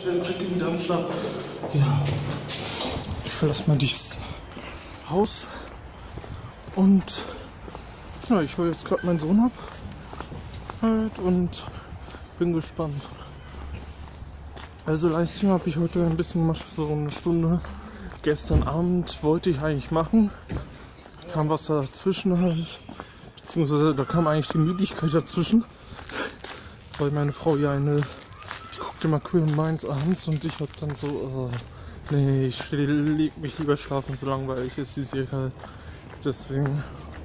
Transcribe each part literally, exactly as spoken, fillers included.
Jackie wieder am Start. Ja, ich verlasse mal dieses Haus und ja, ich hole jetzt gerade meinen Sohn ab halt und bin gespannt. Also Livestream habe ich heute ein bisschen gemacht, so eine Stunde. Gestern Abend wollte ich eigentlich machen, kam was dazwischen halt, beziehungsweise da kam eigentlich die Müdigkeit dazwischen, weil meine Frau ja eine, ich guckte mal Queer Minds abends und ich hab dann so, äh, nee, ich leg mich lieber schlafen, so langweilig ist die Serie, deswegen,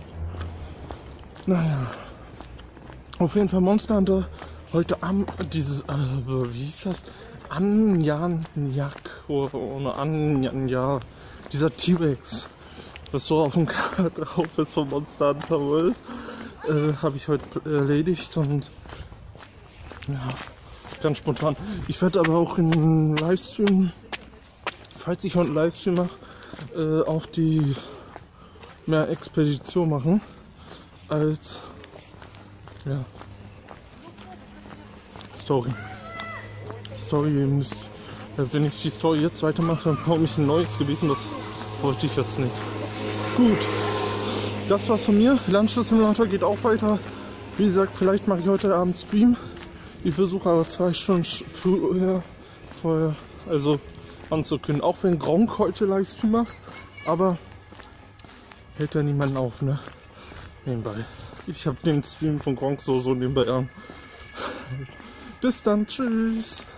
naja, auf jeden Fall Monster Hunter, heute Abend, dieses, äh, wie hieß das? Anjanjak oder ohne Anjanja, dieser T-Rex, was so auf dem Cover drauf ist von Monster Hunter World, äh, habe ich heute erledigt und ja, ganz spontan. Ich werde aber auch in einem Livestream, falls ich heute einen Livestream mache, äh, auf die mehr Expedition machen als ja, Story. Story muss, wenn ich die Story jetzt weitermache, dann komme ich ein neues Gebiet und das wollte ich jetzt nicht. Gut, das war's von mir. Landschlusssimulator geht auch weiter. Wie gesagt, vielleicht mache ich heute Abend Stream. Ich versuche aber zwei Stunden früher vorher also anzukündigen. Auch wenn Gronk heute Livestream macht, aber hält ja niemanden auf, ne? Nebenbei. Ich habe den Stream von Gronk so so nebenbei an. Bis dann, tschüss.